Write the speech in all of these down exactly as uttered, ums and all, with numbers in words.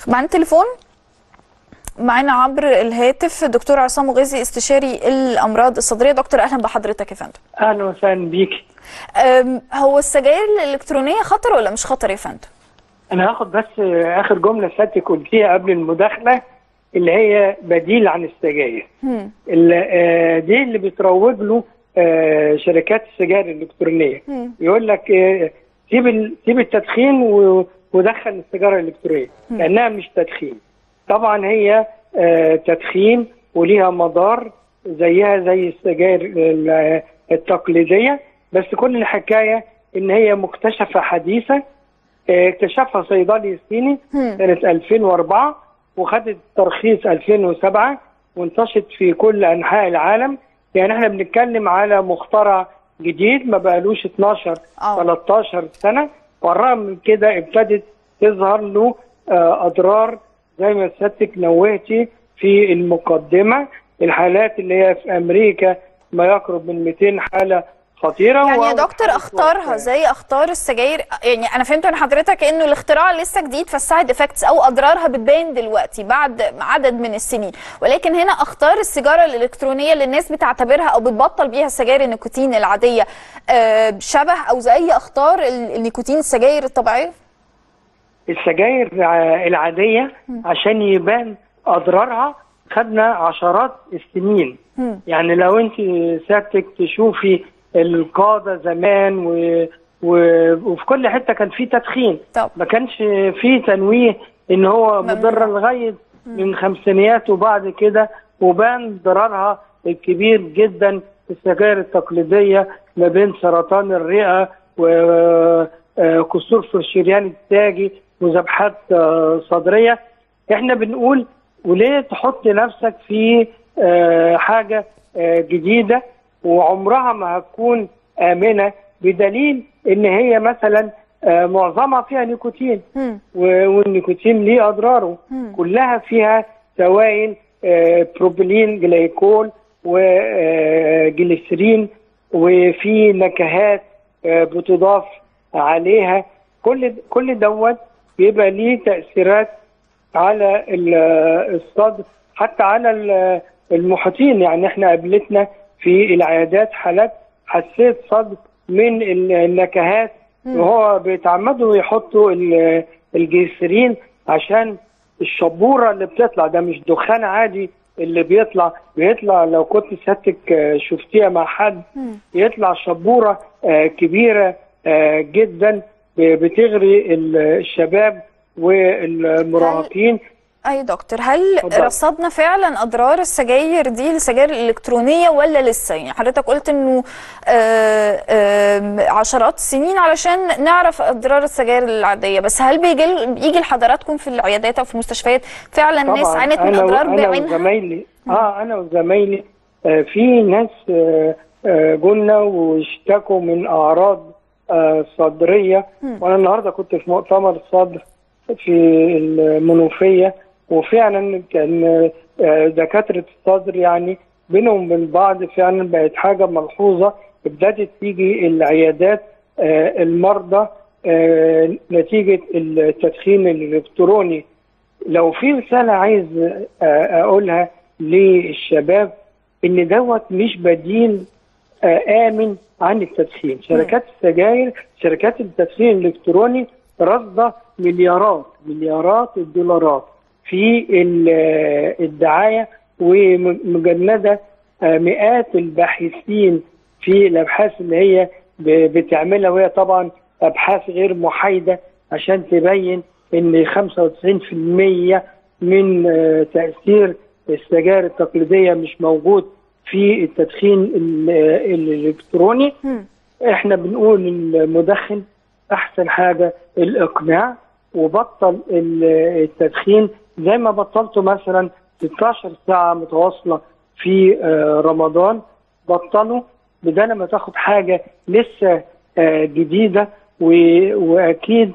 معانا تليفون، معانا عبر الهاتف دكتور عصام مغازي استشاري الامراض الصدريه. دكتور اهلا بحضرتك يا فندم. اهلا وسهلا بيكي. هو السجاير الالكترونيه خطر ولا مش خطر يا فندم؟ انا هاخد بس اخر جمله سيادتك قلتيها قبل المداخله اللي هي بديل عن السجاير. اللي دي اللي بتروج له شركات السجاير الالكترونيه، يقول لك سيب سيب التدخين ودخل السيجاره الالكترونيه لانها مش تدخين. طبعا هي تدخين وليها مضار زيها زي السجاير التقليديه، بس كل الحكايه ان هي مكتشفه حديثه. اكتشفها صيدلي صيني سنه ألفين وأربعة وخدت ترخيص ألفين وسبعة وانتشرت في كل انحاء العالم. يعني احنا بنتكلم على مخترع جديد ما بقالوش اتناشر تلتاشر سنه، والرغم من كده ابتدت تظهر له اضرار زي ما سيادتك نوهتي في المقدمه. الحالات اللي هي في امريكا ما يقرب من مئتين حاله خطيره. يعني يا دكتور اختارها زي اختار السجاير، يعني انا فهمت من حضرتك انه الاختراع لسه جديد فالسايد افكتس او اضرارها بتبان دلوقتي بعد عدد من السنين، ولكن هنا اختار السيجاره الالكترونيه اللي الناس بتعتبرها او بتبطل بيها السجاير النيكوتين العاديه شبه او زي اختار النيكوتين السجاير الطبيعيه؟ السجاير العاديه عشان يبان اضرارها خدنا عشرات السنين. يعني لو انت سيادتك تشوفي القاده زمان و... و... وفي كل حته كان في تدخين، طب. ما كانش في تنويه ان هو مضر لغايه من خمسينيات وبعد كده، وبان ضررها الكبير جدا في السجاير التقليديه ما بين سرطان الرئه وكسور في الشريان التاجي وذبحات صدريه. احنا بنقول وليه تحط نفسك في حاجه جديده وعمرها ما هتكون آمنة، بدليل ان هي مثلا معظمها فيها نيكوتين، والنيكوتين ليه اضراره. كلها فيها سوائل بروبيلين جليكول وجليسرين، وفي نكهات بتضاف عليها. كل كل دوت بيبقى ليه تأثيرات على الصدر حتى على المحيطين. يعني احنا قابلتنا في العيادات حالات حسيت صدر من النكهات، وهو بيتعمدوا يحطوا الجليسرين عشان الشبوره اللي بتطلع ده مش دخان عادي اللي بيطلع بيطلع لو كنت سيادتك شفتيها مع حد يطلع شبوره كبيره جدا بتغري الشباب والمراهقين. اي دكتور، هل رصدنا فعلا اضرار السجاير دي السجاير الالكترونيه ولا لسه؟ يعني حضرتك قلت انه آآ آآ عشرات السنين علشان نعرف اضرار السجاير العاديه، بس هل بيجي بيجي لحضراتكم في العيادات او في المستشفيات فعلا ناس عانت من اضرار بعينها؟ انا وزمايلي اه انا وزمايلي آه في ناس آه آه قلنا واشتكوا من اعراض آه صدريه. وانا النهارده كنت في مؤتمر صدر في المنوفيه، وفعلا كان دكاتره الصدر يعني بينهم وبين بعض فعلا بقت حاجه ملحوظه. ابتدت تيجي العيادات المرضى نتيجه التدخين الالكتروني. لو في رساله عايز اقولها للشباب ان دوت مش بديل امن عن التدخين. شركات السجاير شركات التدخين الالكتروني رصد مليارات مليارات الدولارات في الدعايه، ومجنده مئات الباحثين في الابحاث اللي هي بتعملها، وهي طبعا ابحاث غير محايده عشان تبين ان خمسة وتسعين بالمئة من تاثير السجائر التقليديه مش موجود في التدخين الالكتروني. احنا بنقول المدخن احسن حاجه الاقناع وبطل التدخين زي ما بطلته مثلا ستاشر ساعه متواصله في رمضان. بطلوا بدل ما تاخد حاجه لسه جديده واكيد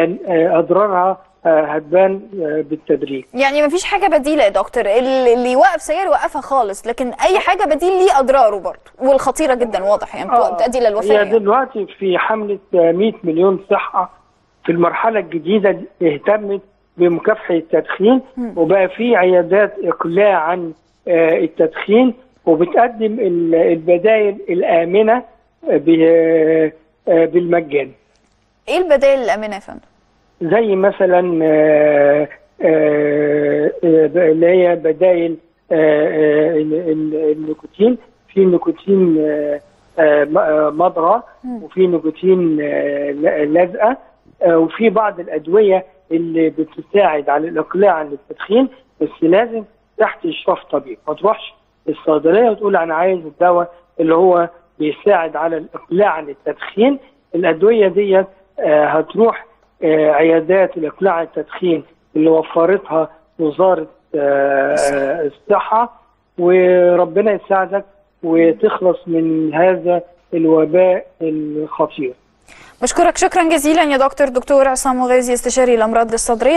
اضرارها هتبان بالتدريج. يعني مفيش حاجه بديله يا دكتور، اللي يوقف سجاير يوقفها خالص، لكن اي حاجه بديل ليه اضراره برضه والخطيره جدا واضح يعني بتؤدي للوفاه. هي دلوقتي في حمله مئة مليون صحه في المرحله الجديده اهتمت بمكافحه التدخين، وبقى في عيادات اقلاع عن التدخين، وبتقدم البدائل الامنه بالمجان. ايه البدائل الامنه يا فندم؟ زي مثلا اللي هي بدائل النيكوتين. في نيكوتين مضغه، وفي نيكوتين لازقه، وفي بعض الادويه اللي بتساعد على الاقلاع عن التدخين، بس لازم تحت اشراف طبيب. ما تروحش الصيدليه وتقول انا عايز الدواء اللي هو بيساعد على الاقلاع عن التدخين. الادويه ديت هتروح عيادات الاقلاع عن التدخين اللي وفرتها وزاره الصحه، وربنا يساعدك وتخلص من هذا الوباء الخطير. بشكرك شكرا جزيلا يا دكتور دكتور عصام مغازي، استشاري الامراض الصدريه.